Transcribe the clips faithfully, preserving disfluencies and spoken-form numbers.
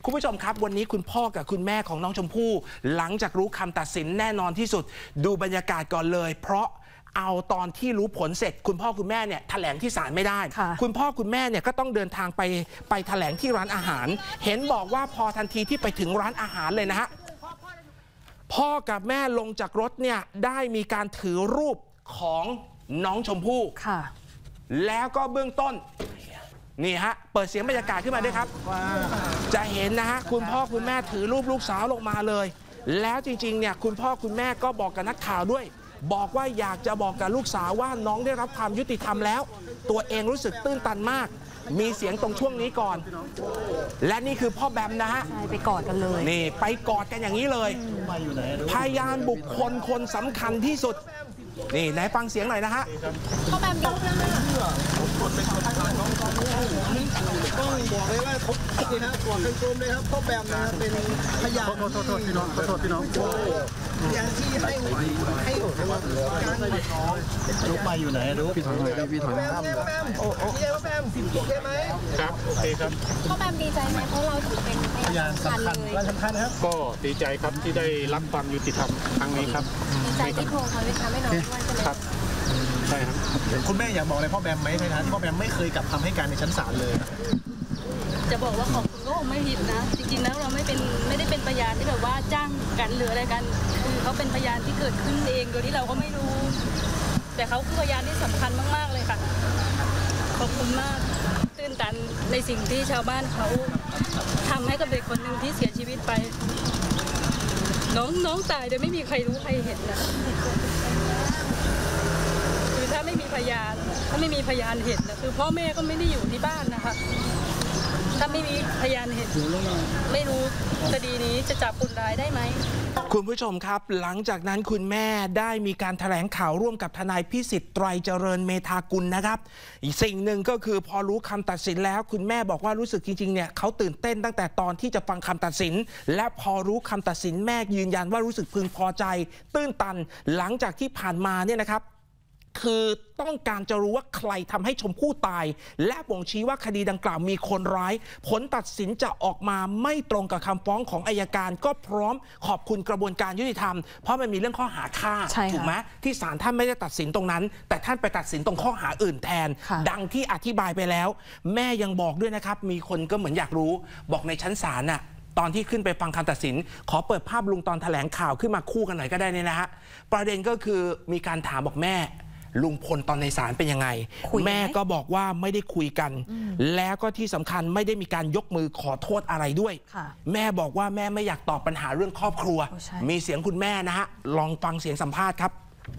คุณผู้ชมครับวันนี้คุณพ่อกับคุณแม่ของน้องชมพู่หลังจากรู้คำตัดสินแน่นอนที่สุดดูบรรยากาศก่อนเลยเพราะเอาตอนที่รู้ผลเสร็จคุณพ่อคุณแม่เนี่ยแถลงที่ศาลไม่ได้คุณพ่อคุณแม่เนี่ยก็ต้องเดินทางไปไปแถลงที่ร้านอาหารเห็นบอกว่าพอทันทีที่ไปถึงร้านอาหารเลยนะฮะพ่อกับแม่ลงจากรถเนี่ยได้มีการถือรูปของน้องชมพู่ค่ะแล้วก็เบื้องต้นนี่ฮะเปิดเสียงบรรยากาศขึ้นมาด้วยครับจะเห็นนะฮะคุณพ่อคุณแม่ถือรูปลูกสาวลงมาเลยแล้วจริงๆเนี่ยคุณพ่อคุณแม่ก็บอกกับนักข่าวด้วยบอกว่าอยากจะบอกกับลูกสาวว่าน้องได้รับความยุติธรรมแล้วตัวเองรู้สึกตื้นตันมากมีเสียงตรงช่วงนี้ก่อนและนี่คือพ่อแบมนะฮะไปกอดกันเลยนี่ไปกอดกันอย่างนี้เลยพยานบุคคลคนสำคัญที่สุดนี่ไหนฟังเสียงหน่อยนะฮะพ่อแบมต้องบอกเลยว่าเขานี่ฮะกอดกันกลมเลยครับพ่อแบมนะเป็นพยานโทษโทษโทษพี่น้องโทษพี่น้องพยานที่ให้ให้การลูกมาอยู่ไหนลูกพี่ถอยเลยพี่ถอยแบมแบมโอ้โหพี่แบมโอเคไหมครับโอเคครับพ่อแบมดีใจไหมเพราะเราถือเป็นพยานสำคัญเลยสำคัญครับก็ดีใจครับที่ได้รับความยุติธรรมครั้งนี้ครับดีใจที่โทรเขาเลยค่ะไม่น้อยด้วยครับใช่ครับคุณแม่อยากบอกอะไรพ่อแบมไหมในฐานะที่พ่อแบมไม่เคยกลับคำให้การในชั้นศาลเลยจะบอกว่าขอบคุณก็ไม่ผิดนะจริงๆแล้วเราไม่เป็นไม่ได้เป็นพยานที่แบบว่าจ้างกันหรืออะไรกันคือเขาเป็นพยานที่เกิดขึ้นเองโดยที่เราก็ไม่รู้แต่เขาคือพยานที่สำคัญมากๆเลยค่ะขอบคุณมากตื่นตันในสิ่งที่ชาวบ้านเขาทำให้กับเด็กคนหนึ่งที่เสียชีวิตไปน้องน้องตายโดยไม่มีใครรู้ใครเห็นนะคือถ้าไม่มีพยานถ้าไม่มีพยานเห็นนะคือพ่อแม่ก็ไม่ได้อยู่ที่บ้านนะคะถ้าไม่มีพยานเห็นไม่รู้คดีนี้จะจับคนร้ายได้ไหมคุณผู้ชมครับหลังจากนั้นคุณแม่ได้มีการแถลงข่าวร่วมกับทนายพิสิทธิ์ไตรเจริญเมธากุลนะครับอีกสิ่งหนึ่งก็คือพอรู้คำตัดสินแล้วคุณแม่บอกว่ารู้สึกจริงๆเนี่ยเขาตื่นเต้นตั้งแต่ตอนที่จะฟังคำตัดสินและพอรู้คำตัดสินแม่ยืนยันว่ารู้สึกพึงพอใจตื้นตันหลังจากที่ผ่านมาเนี่ยนะครับคือต้องการจะรู้ว่าใครทำให้ชมพู่ตายและบ่งชี้ว่าคดีดังกล่าวมีคนร้ายผลตัดสินจะออกมาไม่ตรงกับคำฟ้องของอัยการก็พร้อมขอบคุณกระบวนการยุติธรรมเพราะมันมีเรื่องข้อหาฆ่าถูกไหมที่ศาลท่านไม่ได้ตัดสินตรงนั้นแต่ท่านไปตัดสินตรงข้อหาอื่นแทนดังที่อธิบายไปแล้วแม่ยังบอกด้วยนะครับมีคนก็เหมือนอยากรู้บอกในชั้นศาลน่ะตอนที่ขึ้นไปฟังคำตัดสินขอเปิดภาพลุงตอนแถลงข่าวขึ้นมาคู่กันหน่อยก็ได้เนี่ยนะฮะประเด็นก็คือมีการถามบอกแม่ลุงพลตอนในศาลเป็นยังไงแม่ก็บอกว่าไม่ได้คุยกันแล้วก็ที่สำคัญไม่ได้มีการยกมือขอโทษอะไรด้วยแม่บอกว่าแม่ไม่อยากตอบปัญหาเรื่องครอบครัวมีเสียงคุณแม่นะฮะลองฟังเสียงสัมภาษณ์ครับ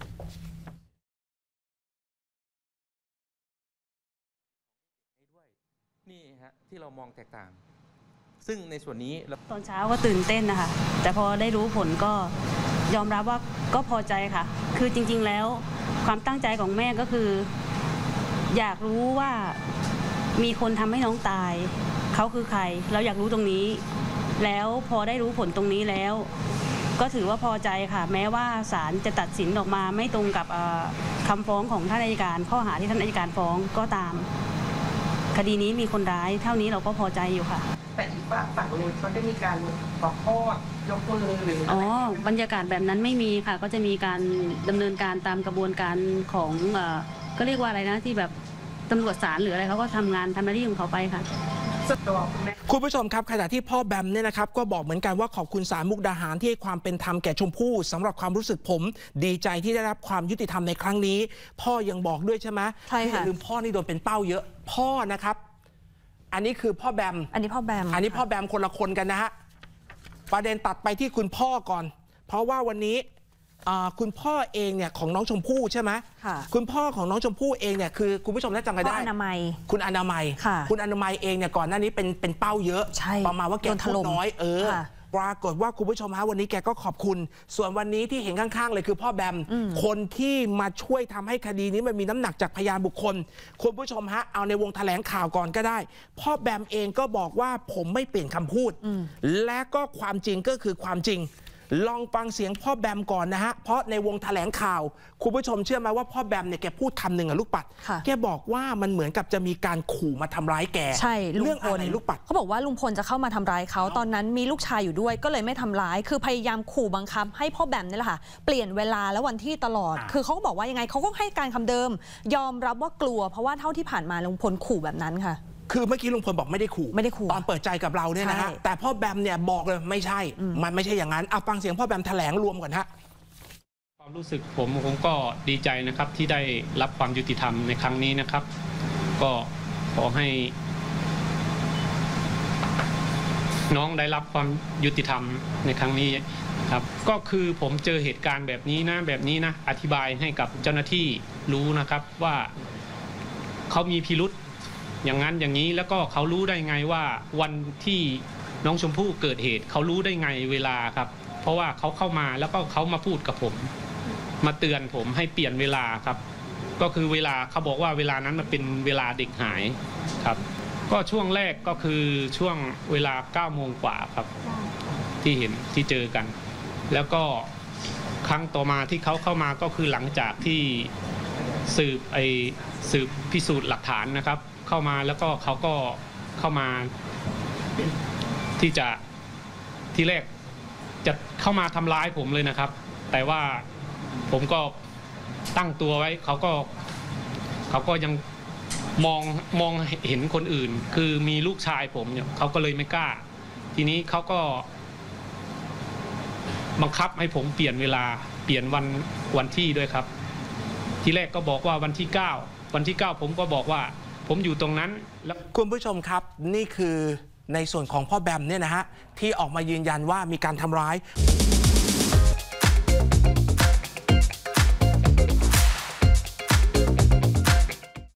นี่ฮะที่เรามองแตกต่างซึ่งในส่วนนี้ตอนเช้าก็ตื่นเต้นนะคะแต่พอได้รู้ผลก็ยอมรับว่าก็พอใจค่ะคือจริงๆแล้วความตั้งใจของแม่ก็คืออยากรู้ว่ามีคนทำให้น้องตายเขาคือใครเราอยากรู้ตรงนี้แล้วพอได้รู้ผลตรงนี้แล้วก็ถือว่าพอใจค่ะแม้ว่าศาลจะตัดสินออกมาไม่ตรงกับคำฟ้องของท่านอัยการข้อหาที่ท่านอัยการฟ้องก็ตามคดีนี้มีคนร้ายเท่านี้เราก็พอใจอยู่ค่ะแต่อีกฝั่งฝั่งนู้นเขาได้มีการขอโทษยกมือหรืออ๋อบรรยากาศแบบนั้นไม่มีค่ะก็จะมีการดำเนินการตามกระบวนการของเอ่อก็เรียกว่าอะไรนะที่แบบตำรวจศาลหรืออะไรเขาก็ทำงานทำหน้าที่ของเขาไปค่ะคุณผู้ชมครับขณะที่พ่อแบมเนี่ยนะครับก็บอกเหมือนกันว่าขอบคุณศาลมุกดาหารที่ให้ความเป็นธรรมแก่ชมพู่สำหรับความรู้สึกผมดีใจที่ได้รับความยุติธรรมในครั้งนี้พ่อยังบอกด้วยใช่ไหมใช่ค่ะอย่าลืมพ่อนี่โดนเป็นเป้าเยอะพ่อนะครับอันนี้คือพ่อแบมอันนี้พ่อแบมอันนี้พ่อแบมคนละคนกันนะฮะประเด็นตัดไปที่คุณพ่อก่อนเพราะว่าวันนี้คุณพ่อเองเนี่ยของน้องชมพู่ใช่ไหมคุณพ่อของน้องชมพู่เองเนี่ยคือคุณผู้ชมน่าจำกันได้คุณอนามัยคุณอนามัยคุณอนามัยเองเนี่ยก่อนหน้านี้เป็นเป็นเป้าเยอะประมาณว่าแกพูดน้อยเออปรากฏว่าคุณผู้ชมฮะวันนี้แกก็ขอบคุณส่วนวันนี้ที่เห็นข้างๆเลยคือพ่อแบมคนที่มาช่วยทำให้คดีนี้มันมีน้ำหนักจากพยานบุคคลคุณผู้ชมฮะเอาในวงแถลงข่าวก่อนก็ได้พ่อแบมเองก็บอกว่าผมไม่เปลี่ยนคำพูดและก็ความจริงก็คือความจริงลองฟังเสียงพ่อแบมก่อนนะฮะเพราะในวงแถลงข่าวคุณผู้ชมเชื่อไหมว่าพ่อแบมเนี่ยแกพูดคำหนึ่งอะลูกปัดแกบอกว่ามันเหมือนกับจะมีการขู่มาทำร้ายแกใช่เรื่องอะไรลูกปัดเขาบอกว่าลุงพลจะเข้ามาทำร้ายเขาตอนนั้นมีลูกชายอยู่ด้วยก็เลยไม่ทำร้ายคือพยายามขู่บังคับให้พ่อแบมนี่แหละค่ะเปลี่ยนเวลาและวันที่ตลอดคือเขาก็บอกว่ายังไงเขาก็ให้การคำเดิมยอมรับว่ากลัวเพราะว่าเท่าที่ผ่านมาลุงพลขู่แบบนั้นค่ะคือเมื่อกี้ลุงพลบอกไม่ได้ขู่ไม่ได้ขู่ตอนเปิดใจกับเราเนี่ยนะฮะแต่พ่อแบมเนี่ยบอกเลยไม่ใช่มันไม่ใช่อย่างนั้นเอาฟังเสียงพ่อแบมแถลงรวมก่อนฮะความรู้สึกผมผมก็ดีใจนะครับที่ได้รับความยุติธรรมในครั้งนี้นะครับก็ขอให้น้องได้รับความยุติธรรมในครั้งนี้ครับก็คือผมเจอเหตุการณ์แบบนี้นะแบบนี้นะอธิบายให้กับเจ้าหน้าที่รู้นะครับว่าเขามีพิรุธอย่างนั้นอย่างนี้แล้วก็เขารู้ได้ไงว่าวันที่น้องชมพู่เกิดเหตุเขารู้ได้ไงเวลาครับเพราะว่าเขาเข้ามาแล้วก็เขามาพูดกับผมมาเตือนผมให้เปลี่ยนเวลาครับก็คือเวลาเขาบอกว่าเวลานั้นมันเป็นเวลาเด็กหายครับก็ช่วงแรกก็คือช่วงเวลาเก้าโมงกว่าครับที่เห็นที่เจอกันแล้วก็ครั้งต่อมาที่เขาเข้ามาก็คือหลังจากที่สืบไอสืบพิสูจน์หลักฐานนะครับเข้ามาแล้วก็เขาก็เข้ามาที่จะที่แรกจะเข้ามาทำร้ายผมเลยนะครับแต่ว่าผมก็ตั้งตัวไว้เขาก็เขาก็ยังมองมองเห็นคนอื่นคือมีลูกชายผมเนี่ยเขาก็เลยไม่กล้าทีนี้เขาก็บังคับให้ผมเปลี่ยนเวลาเปลี่ยนวันวันที่ด้วยครับทีแรกก็บอกว่าวันที่เก้าวันที่เก้าผมก็บอกว่าผมอยู่ตรงนั้นแล้วคุณผู้ชมครับนี่คือในส่วนของพ่อแบมเนี่ยนะฮะที่ออกมายืนยันว่ามีการทำร้าย